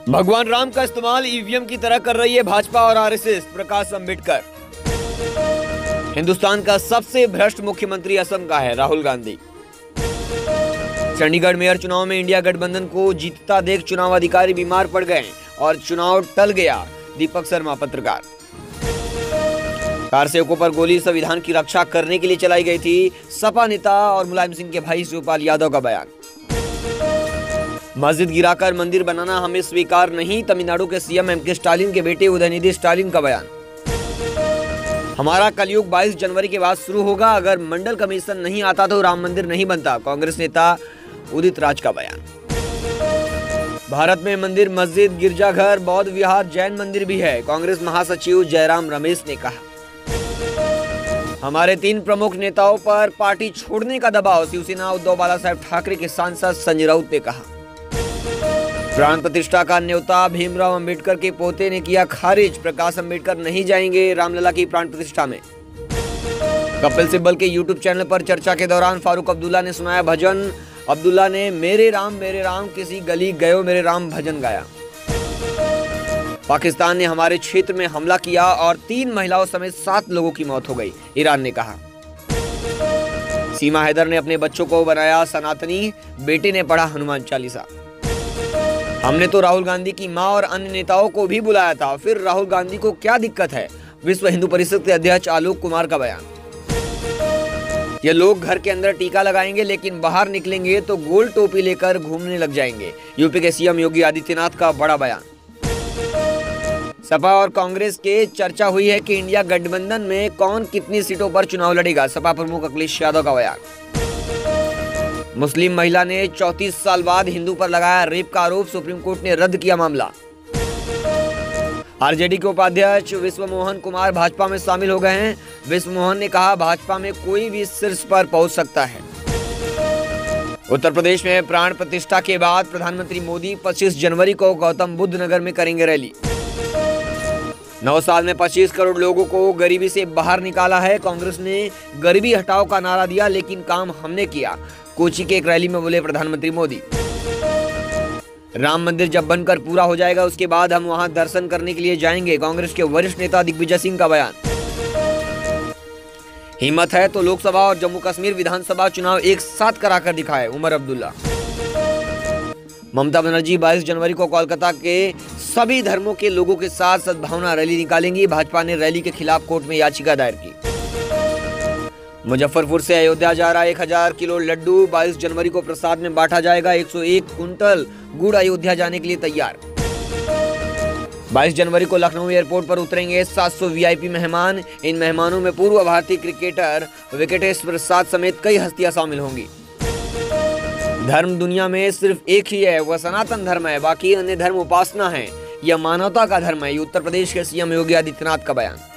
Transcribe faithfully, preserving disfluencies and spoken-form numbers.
भगवान राम का इस्तेमाल ईवीएम की तरह कर रही है भाजपा और आरएसएस, प्रकाश अंबेडकर। हिंदुस्तान का सबसे भ्रष्ट मुख्यमंत्री असम का है, राहुल गांधी। चंडीगढ़ मेयर चुनाव में इंडिया गठबंधन को जीतता देख चुनाव अधिकारी बीमार पड़ गए और चुनाव टल गया, दीपक शर्मा पत्रकार। कार सेवकों पर गोली संविधान की रक्षा करने के लिए चलाई गई थी, सपा नेता और मुलायम सिंह के भाई शिवपाल यादव का बयान। मस्जिद गिराकर मंदिर बनाना हमें स्वीकार नहीं, तमिलनाडु के सीएम एम के स्टालिन के बेटे उदयनिधि स्टालिन का बयान। हमारा कलयुग बाईस जनवरी के बाद शुरू होगा, अगर मंडल कमीशन नहीं आता तो राम मंदिर नहीं बनता, कांग्रेस नेता उदित राज का बयान। भारत में मंदिर, मस्जिद, गिरजाघर, बौद्ध विहार, जैन मंदिर भी है, कांग्रेस महासचिव जयराम रमेश ने कहा। हमारे तीन प्रमुख नेताओं पर पार्टी छोड़ने का दबाव, शिवसेना उद्धव बालासाहेब ठाकरे के सांसद संजय राउत ने कहा। प्राण प्रतिष्ठा का न्योता भीमराव अंबेडकर के पोते ने किया खारिज, प्रकाश अंबेडकर नहीं जाएंगे रामलला की प्राण प्रतिष्ठा में। कपिल सिब्बल के यूट्यूब चैनल पर चर्चा के दौरान फारूक अब्दुल्ला ने सुनाया भजन। अब्दुल्ला ने मेरे राम मेरे राम किसी गली गयो मेरे राम भजन गाया। पाकिस्तान ने हमारे क्षेत्र में हमला किया और तीन महिलाओं समेत सात लोगों की मौत हो गई, ईरान ने कहा। सीमा हैदर ने अपने बच्चों को बनाया सनातनी, बेटे ने पढ़ा हनुमान चालीसा। हमने तो राहुल गांधी की मां और अन्य नेताओं को भी बुलाया था, फिर राहुल गांधी को क्या दिक्कत है, विश्व हिंदू परिषद के अध्यक्ष आलोक कुमार का बयान। ये लोग घर के अंदर टीका लगाएंगे लेकिन बाहर निकलेंगे तो गोल टोपी लेकर घूमने लग जाएंगे, यूपी के सीएम योगी आदित्यनाथ का बड़ा बयान। सपा और कांग्रेस के चर्चा हुई है कि इंडिया गठबंधन में कौन कितनी सीटों पर चुनाव लड़ेगा, सपा प्रमुख अखिलेश यादव का बयान। मुस्लिम महिला ने चौंतीस साल बाद हिंदू पर लगाया रेप का आरोप, सुप्रीम कोर्ट ने रद्द किया मामला। आरजेडी के उपाध्यक्ष विश्व मोहन कुमार भाजपा में शामिल हो गए हैं। विश्व मोहन ने कहा भाजपा में कोई भी शीर्ष पर पहुंच सकता है। उत्तर प्रदेश में प्राण प्रतिष्ठा के बाद प्रधानमंत्री मोदी पच्चीस जनवरी को गौतम बुद्ध नगर में करेंगे रैली। नौ साल में पच्चीस करोड़ लोगों को गरीबी से बाहर निकाला है, कांग्रेस ने गरीबी हटाओ का नारा दिया लेकिन काम हमने किया, कोची के एक रैली में बोले प्रधानमंत्री मोदी। राम मंदिर जब बनकर पूरा हो जाएगा उसके बाद हम वहां दर्शन करने के लिए जाएंगे, कांग्रेस के वरिष्ठ नेता दिग्विजय सिंह का बयान। हिम्मत है तो लोकसभा और जम्मू कश्मीर विधानसभा चुनाव एक साथ कराकर दिखाए, उमर अब्दुल्ला। ममता बनर्जी बाईस जनवरी को कोलकाता के सभी धर्मों के लोगों के साथ सद्भावना रैली निकालेंगी, भाजपा ने रैली के खिलाफ कोर्ट में याचिका दायर की। मुजफ्फरपुर से अयोध्या जा रहा एक हजार किलो लड्डू बाईस जनवरी को प्रसाद में बांटा जाएगा, एक सौ एक कुंटल गुड़ अयोध्या जाने के लिए तैयार। बाईस जनवरी को लखनऊ एयरपोर्ट पर उतरेंगे सात सौ वीआईपी मेहमान, इन मेहमानों में पूर्व भारतीय क्रिकेटर वेंकटेश प्रसाद समेत कई हस्तियां शामिल होंगी। धर्म दुनिया में सिर्फ एक ही है, वह सनातन धर्म है, बाकी अन्य धर्म उपासना है, यह मानवता का धर्म है, उत्तर प्रदेश के सीएम योगी आदित्यनाथ का बयान।